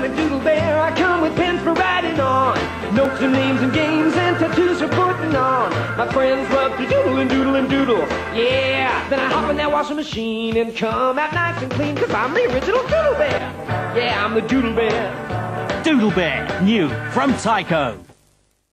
the Doodle Bear. I come with pens for writing on, notes and names and games and tattoos for putting on. My friends love to doodle and doodle and doodle. Yeah, then I hop in that washing machine and come out nice and clean, 'cause I'm the original Doodle Bear. Yeah, I'm the Doodle Bear. Doodle Bear, new from Tyco.